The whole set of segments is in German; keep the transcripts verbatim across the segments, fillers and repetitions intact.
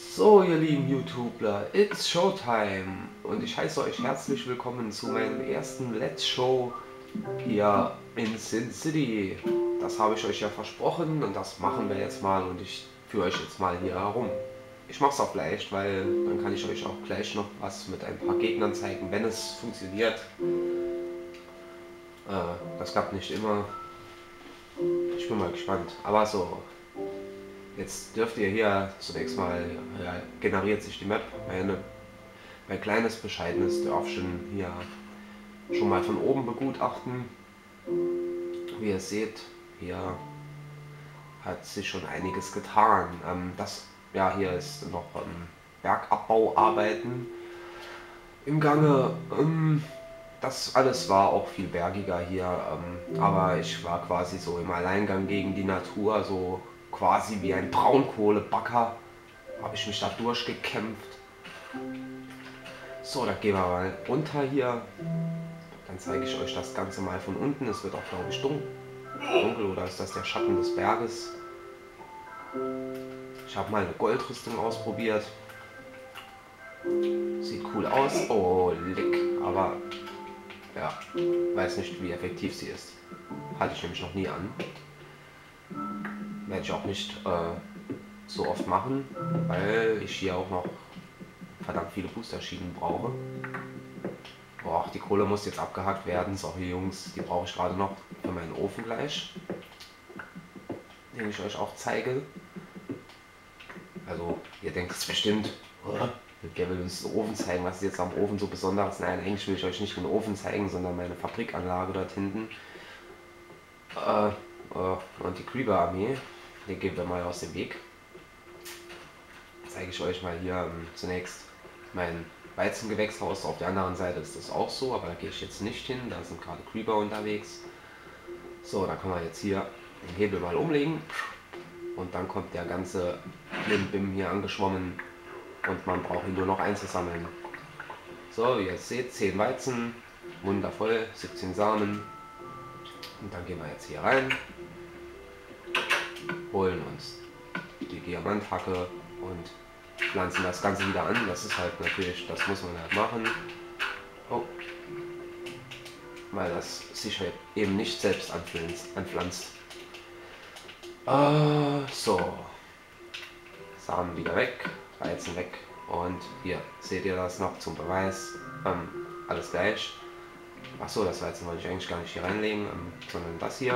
So, ihr lieben YouTuber, it's Showtime und ich heiße euch herzlich willkommen zu meinem ersten Let's Show hier in Sin City. Das habe ich euch ja versprochen und das machen wir jetzt mal und ich führe euch jetzt mal hier herum. Ich mache es auch gleich, weil dann kann ich euch auch gleich noch was mit ein paar Gegnern zeigen, wenn es funktioniert. Äh, das klappt nicht immer. Ich bin mal gespannt. Aber so, jetzt dürft ihr hier zunächst mal, ja, generiert sich die Map. Meine, mein kleines bescheidenes Dörfchen hier schon mal von oben begutachten. Wie ihr seht, hier hat sich schon einiges getan. Ähm, das, ja, hier ist noch ähm, Bergabbauarbeiten im Gange. Ähm, das alles war auch viel bergiger hier, ähm, aber ich war quasi so im Alleingang gegen die Natur, so quasi wie ein Braunkohlebacker habe ich mich da durchgekämpft. So, da gehen wir mal runter hier. Dann zeige ich euch das Ganze mal von unten. Es wird auch, glaube ich, dunkel. Dunkel oder ist das der Schatten des Berges? Ich habe mal eine Goldrüstung ausprobiert. Sieht cool aus. Oh, leck. Aber ja, weiß nicht, wie effektiv sie ist. Hatte ich nämlich noch nie an. Werde ich auch nicht äh, so oft machen, weil ich hier auch noch verdammt viele Boosterschienen brauche. Boah, die Kohle muss jetzt abgehackt werden. Sorry Jungs, die brauche ich gerade noch für meinen Ofen gleich, den ich euch auch zeige. Also ihr denkt es bestimmt, oh, der will uns den Ofen zeigen, was ist jetzt am Ofen so besonderes? Nein, eigentlich will ich euch nicht den Ofen zeigen, sondern meine Fabrikanlage dort hinten. Äh, äh, und die Creeper-Armee, die gehen wir mal aus dem Weg. Zeige ich euch mal hier ähm, zunächst mein Weizengewächshaus. Auf der anderen Seite ist das auch so, aber da gehe ich jetzt nicht hin, da sind gerade Creeper unterwegs. So, dann kann man jetzt hier den Hebel mal umlegen und dann kommt der ganze Klimbim hier angeschwommen und man braucht ihn nur noch einzusammeln. So, wie ihr seht, zehn Weizen, wundervoll, siebzehn Samen. Und dann gehen wir jetzt hier rein, holen uns die Diamanthacke und pflanzen das Ganze wieder an. Das ist halt natürlich, das muss man halt machen. Oh. Weil das sich halt eben nicht selbst anpflanzt. Äh, so. Samen wieder weg, Weizen weg. Und hier seht ihr das noch zum Beweis. Ähm, alles gleich. Achso, das Weizen wollte ich eigentlich gar nicht hier reinlegen, ähm, sondern das hier.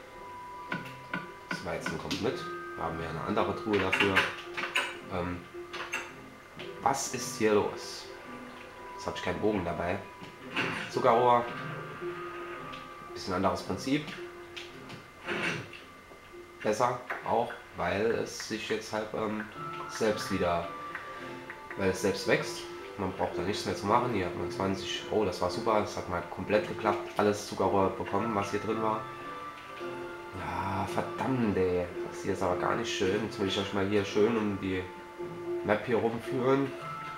Das Weizen kommt mit. Da haben wir eine andere Truhe dafür. Ähm, was ist hier los? Jetzt habe ich keinen Bogen dabei. Zuckerrohr. Bisschen anderes Prinzip. Besser auch, weil es sich jetzt halt ähm, selbst wieder, weil es selbst wächst. Man braucht da nichts mehr zu machen. Hier hat man zwanzig, oh das war super, das hat mal komplett geklappt. Alles Zuckerrohr bekommen, was hier drin war. Ja, verdammt ey, das hier ist aber gar nicht schön. Jetzt will ich euch mal hier schön um die Map hier rumführen.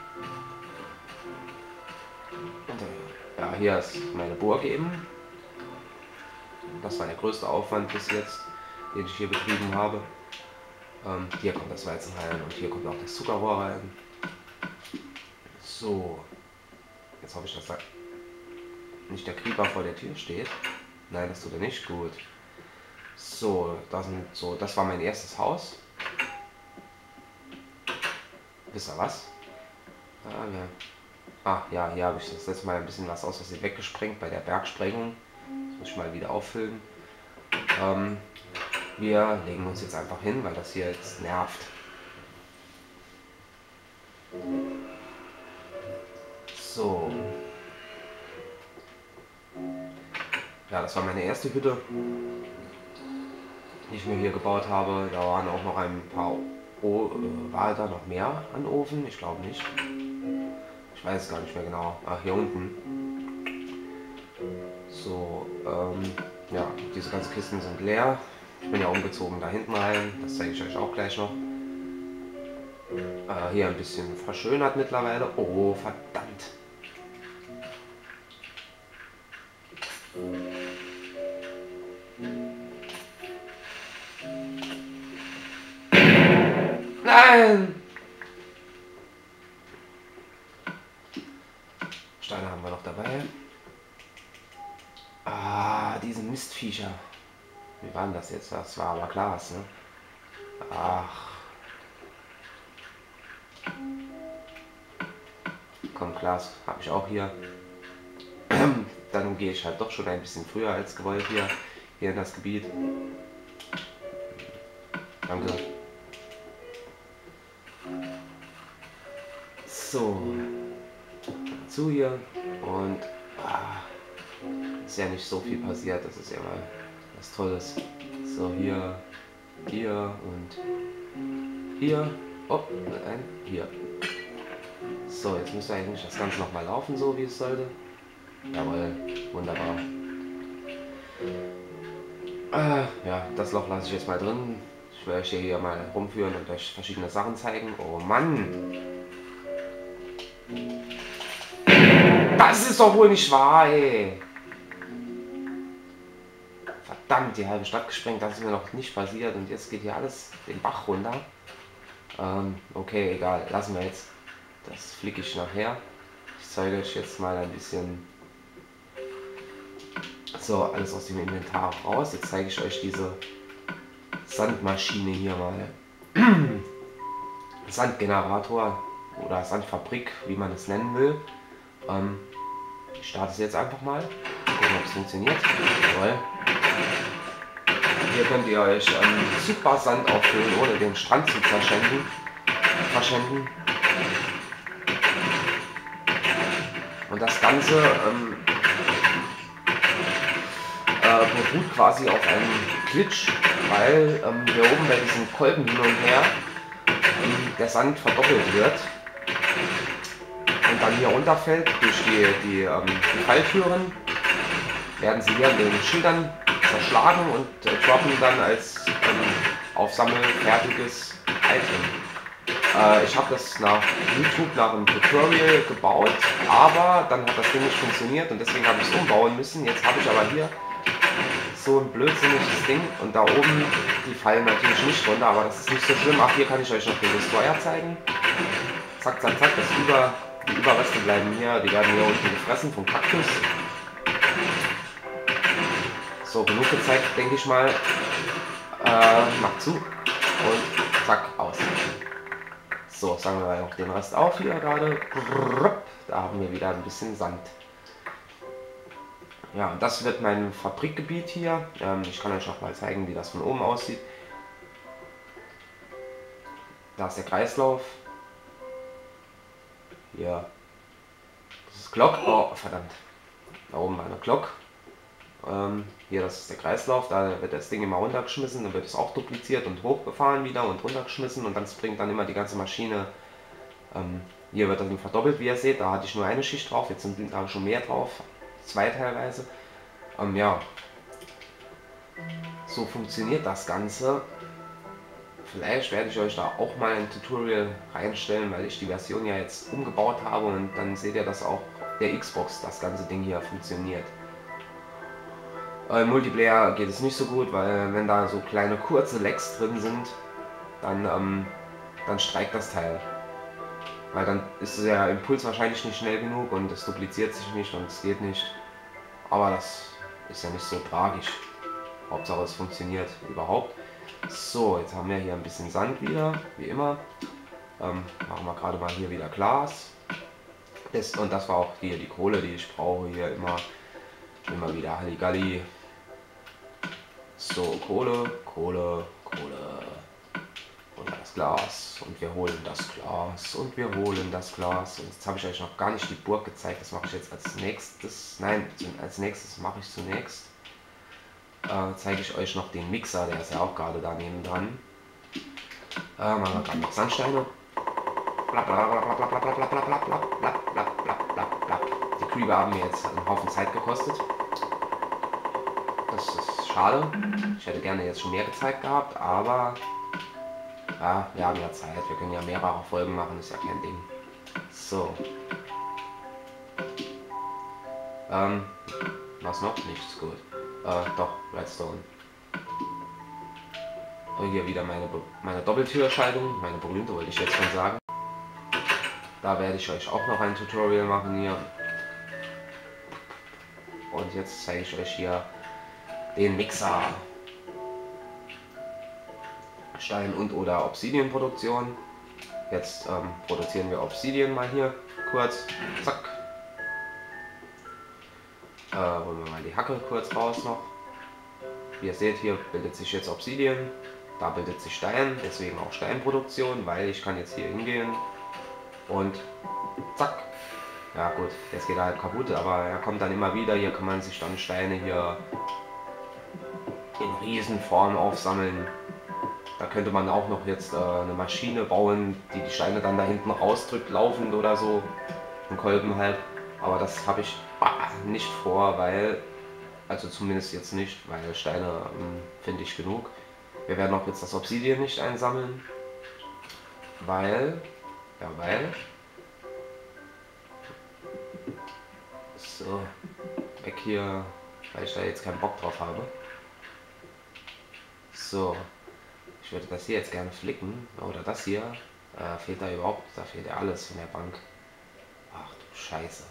Und, äh, ja, hier ist meine Burg eben. Das war der größte Aufwand bis jetzt, den ich hier betrieben habe. Ähm, hier kommt das Weizen rein und hier kommt auch das Zuckerrohr rein. So, jetzt hoffe ich, dass da nicht der Creeper vor der Tür steht. Nein, das tut er nicht. Gut. So, das, sind so, das war mein erstes Haus. Wisst ihr was? Ah, ja. Ah, ja, hier habe ich das letzte Mal ein bisschen was aus Versehen weggesprengt bei der Bergsprengung. Das muss ich mal wieder auffüllen. Ähm, wir legen uns jetzt einfach hin, weil das hier jetzt nervt. So. Ja, das war meine erste Hütte, die ich mir hier gebaut habe. Da waren auch noch ein paar... Oh, äh, war da noch mehr an Ofen? Ich glaube nicht. Ich weiß es gar nicht mehr genau. Ach, hier unten. So, ähm, ja, diese ganzen Kisten sind leer. Ich bin ja umgezogen da hinten rein. Das zeige ich euch auch gleich noch. Äh, hier ein bisschen verschönert mittlerweile. Oh, verdammt. Nein! dabei. Ah, diese Mistviecher. Wie war denn das jetzt? Das war aber Glas, ne? Ach. Komm, Glas habe ich auch hier. Dann gehe ich halt doch schon ein bisschen früher als gewollt hier, hier in das Gebiet. Danke. So. Zu hier. Und ah, ist ja nicht so viel passiert. Das ist ja mal was Tolles. So, hier, hier und hier. Oh, nein, hier. So, jetzt müsste eigentlich das Ganze nochmal laufen, so wie es sollte. Jawohl, wunderbar. Äh, ja, das Loch lasse ich jetzt mal drin. Ich werde euch hier mal rumführen und euch verschiedene Sachen zeigen. Oh Mann! Das ist doch wohl nicht wahr, ey! Verdammt, die halbe Stadt gesprengt, das ist mir noch nicht passiert und jetzt geht hier alles den Bach runter. Ähm, okay, egal, lassen wir jetzt. Das flicke ich nachher. Ich zeige euch jetzt mal ein bisschen so alles aus dem Inventar raus. Jetzt zeige ich euch diese Sandmaschine hier mal. Sandgenerator oder Sandfabrik, wie man es nennen will. Ähm, ich starte es jetzt einfach mal. Gucken, ob es funktioniert. Jawohl. Hier könnt ihr euch ähm, super Sand auffüllen, ohne den Strand zu verschwenden. verschwenden. Und das Ganze ähm, äh, beruht quasi auf einem Glitch, weil ähm, hier oben bei diesem Kolben hin und her ähm, der Sand verdoppelt wird und dann hier runterfällt durch die, die, ähm, die Falltüren, werden sie hier an den Schildern zerschlagen und äh, droppen dann als ähm, aufsammelfertiges Item. Äh, ich habe das nach YouTube nach einem Tutorial gebaut, aber dann hat das Ding nicht funktioniert und deswegen habe ich es umbauen müssen. Jetzt habe ich aber hier so ein blödsinniges Ding und da oben, die fallen natürlich nicht runter, aber das ist nicht so schlimm. Ach, hier kann ich euch noch den Destroyer zeigen. Zack, zack, zack, das Über, die Überreste bleiben hier, die werden hier unten gefressen vom Kaktus. So, genug gezeigt, denke ich mal. Äh, mach zu und zack, aus. So, sagen wir mal noch den Rest auf hier gerade. Da haben wir wieder ein bisschen Sand. Ja, und das wird mein Fabrikgebiet hier. Ähm, ich kann euch auch mal zeigen, wie das von oben aussieht. Da ist der Kreislauf. Hier. Das ist Glock. Oh, verdammt. Da oben war eine Glock. Ähm, hier, das ist der Kreislauf. Da wird das Ding immer runtergeschmissen. Dann wird es auch dupliziert und hochgefahren wieder und runtergeschmissen. Und dann springt dann immer die ganze Maschine. Ähm, hier wird das dann verdoppelt, wie ihr seht. Da hatte ich nur eine Schicht drauf. Jetzt sind da schon mehr drauf. Zwei teilweise. Ähm, ja. So funktioniert das Ganze. Vielleicht werde ich euch da auch mal ein Tutorial reinstellen, weil ich die Version ja jetzt umgebaut habe und dann seht ihr, dass auch der Xbox das ganze Ding hier funktioniert. Im Multiplayer geht es nicht so gut, weil wenn da so kleine kurze Lags drin sind, dann, ähm, dann streikt das Teil. Weil dann ist der Impuls wahrscheinlich nicht schnell genug und es dupliziert sich nicht und es geht nicht. Aber das ist ja nicht so tragisch. Hauptsache es funktioniert überhaupt. So, jetzt haben wir hier ein bisschen Sand wieder, wie immer. Ähm, machen wir gerade mal hier wieder Glas. Das, und das war auch hier die Kohle, die ich brauche. Hier immer, immer wieder Halligalli. So, Kohle, Kohle, Kohle. Und das Glas. Und wir holen das Glas. Und wir holen das Glas. Und jetzt habe ich euch noch gar nicht die Burg gezeigt. Das mache ich jetzt als nächstes. Nein, als nächstes mache ich zunächst. Äh, zeige ich euch noch den Mixer, der ist ja auch gerade daneben dran. Äh, machen wir gerade noch Sandsteine. Die Creeper haben mir jetzt einen Haufen Zeit gekostet. Das ist schade. Ich hätte gerne jetzt schon mehr gezeigt gehabt, aber ja, wir haben ja Zeit. Wir können ja mehrere Folgen machen, ist ja kein Ding. So. Ähm, was noch? Nichts, gut. Äh, doch, Redstone. Und hier wieder meine, meine Doppeltürschaltung, meine berühmte wollte ich jetzt schon sagen. Da werde ich euch auch noch ein Tutorial machen hier. und jetzt zeige ich euch hier den Mixer. Stein- und oder Obsidian-Produktion. Jetzt ähm, produzieren wir Obsidian mal hier kurz. Zack. Äh, holen wir mal die Hacke kurz raus noch. Wie ihr seht, hier bildet sich jetzt Obsidian. Da bildet sich Stein, deswegen auch Steinproduktion, weil ich kann jetzt hier hingehen und zack. Ja gut, jetzt geht er halt kaputt, aber er kommt dann immer wieder. Hier kann man sich dann Steine hier in Riesenform aufsammeln. Da könnte man auch noch jetzt äh, eine Maschine bauen, die die Steine dann da hinten rausdrückt, laufend oder so. Ein Kolben halt. Aber das habe ich ah, nicht vor, weil, also zumindest jetzt nicht, weil Steine ähm, finde ich genug. Wir werden auch jetzt das Obsidian nicht einsammeln, weil, ja weil, so, weg hier, weil ich da jetzt keinen Bock drauf habe. So, ich würde das hier jetzt gerne flicken, oder das hier, äh, fehlt da überhaupt, da fehlt ja alles von der Bank. Ach du Scheiße.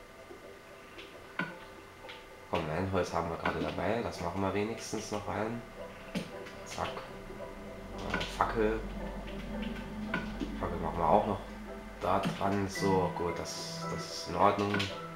Komm, ein Holz haben wir gerade dabei, das machen wir wenigstens noch rein. Zack. Äh, Fackel. Fackel machen wir auch noch da dran. So, gut, das, das ist in Ordnung.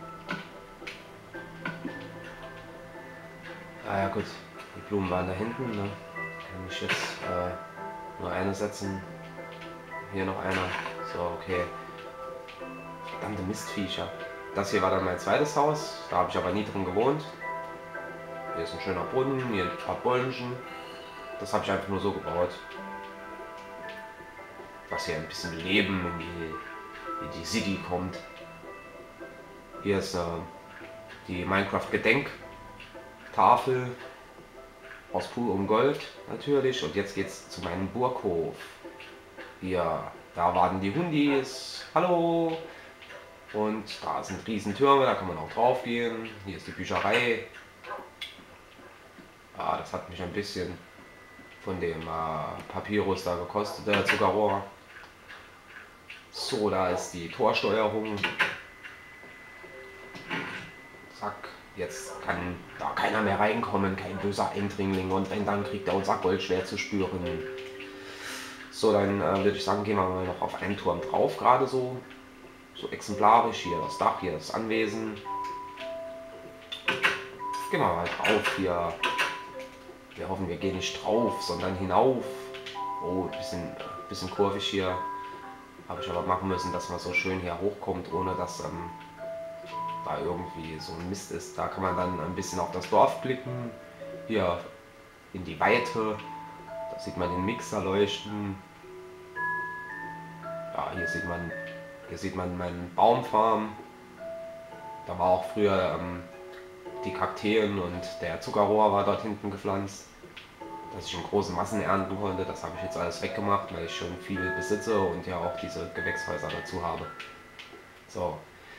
Ah ja gut, die Blumen waren da hinten, ne? Kann ich jetzt äh, nur eine setzen. Hier noch einer. So, okay. Verdammte Mistviecher. Das hier war dann mein zweites Haus, da habe ich aber nie drin gewohnt. Hier ist ein schöner Brunnen, hier ein paar Bäumchen. Das habe ich einfach nur so gebaut. Dass hier ein bisschen Leben in die, in die City kommt. Hier ist äh, die Minecraft-Gedenktafel aus purem Gold natürlich. Und jetzt geht's zu meinem Burghof. Hier, da warten die Hundis. Hallo! Und da sind Riesentürme, da kann man auch drauf gehen. Hier ist die Bücherei. Ah, das hat mich ein bisschen von dem äh, Papyrus da gekostet, der Zuckerrohr. So, da ist die Torsteuerung. Zack, jetzt kann da keiner mehr reinkommen, kein böser Eindringling. Und wenn, dann kriegt er unser Gold schwer zu spüren. So, dann äh, würde ich sagen, gehen wir mal noch auf einen Turm drauf, gerade so. So exemplarisch, hier das Dach, hier das Anwesen. Gehen wir mal drauf hier. Wir hoffen, wir gehen nicht drauf, sondern hinauf. Oh, ein bisschen, bisschen kurvig hier. Habe ich aber machen müssen, dass man so schön hier hochkommt, ohne dass ähm, da irgendwie so ein Mist ist. Da kann man dann ein bisschen auf das Dorf blicken. Hier in die Weite. Da sieht man den Mixer leuchten. Ja, hier sieht man Hier sieht man meinen Baumfarm. Da war auch früher ähm, die Kakteen und der Zuckerrohr war dort hinten gepflanzt. Dass ich in große Massen ernten konnte, das habe ich jetzt alles weggemacht, weil ich schon viel besitze und ja auch diese Gewächshäuser dazu habe. So.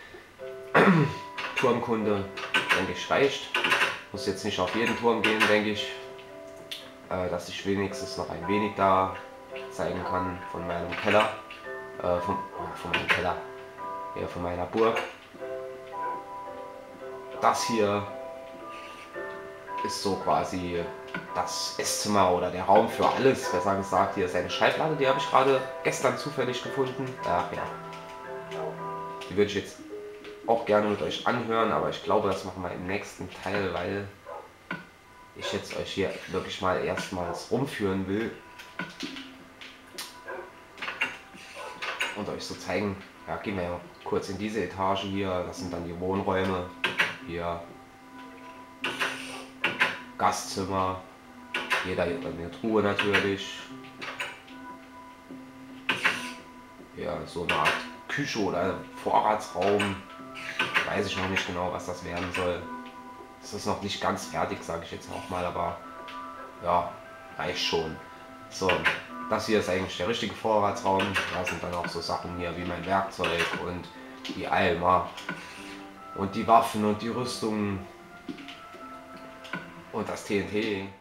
Turmkunde, denke ich, reicht. Muss jetzt nicht auf jeden Turm gehen, denke ich. Äh, dass ich wenigstens noch ein wenig da zeigen kann von meinem Keller. Äh, von, oh, von meinem Keller, ja, von meiner Burg. Das hier ist so quasi das Esszimmer oder der Raum für alles, besser gesagt. Hier ist eine Schallplatte, die habe ich gerade gestern zufällig gefunden. Ach ja, die würde ich jetzt auch gerne mit euch anhören, aber ich glaube, das machen wir im nächsten Teil, weil ich jetzt euch hier wirklich mal erstmals rumführen will. Und euch so zeigen, ja, gehen wir ja kurz in diese Etage hier, das sind dann die Wohnräume, hier Gastzimmer, jeder hier eine Truhe natürlich, hier so eine Art Küche oder Vorratsraum, weiß ich noch nicht genau, was das werden soll. Das ist noch nicht ganz fertig, sage ich jetzt auch mal, aber ja, reicht schon. So, das hier ist eigentlich der richtige Vorratsraum. Da sind dann auch so Sachen hier wie mein Werkzeug und die Eimer und die Waffen und die Rüstungen und das T N T.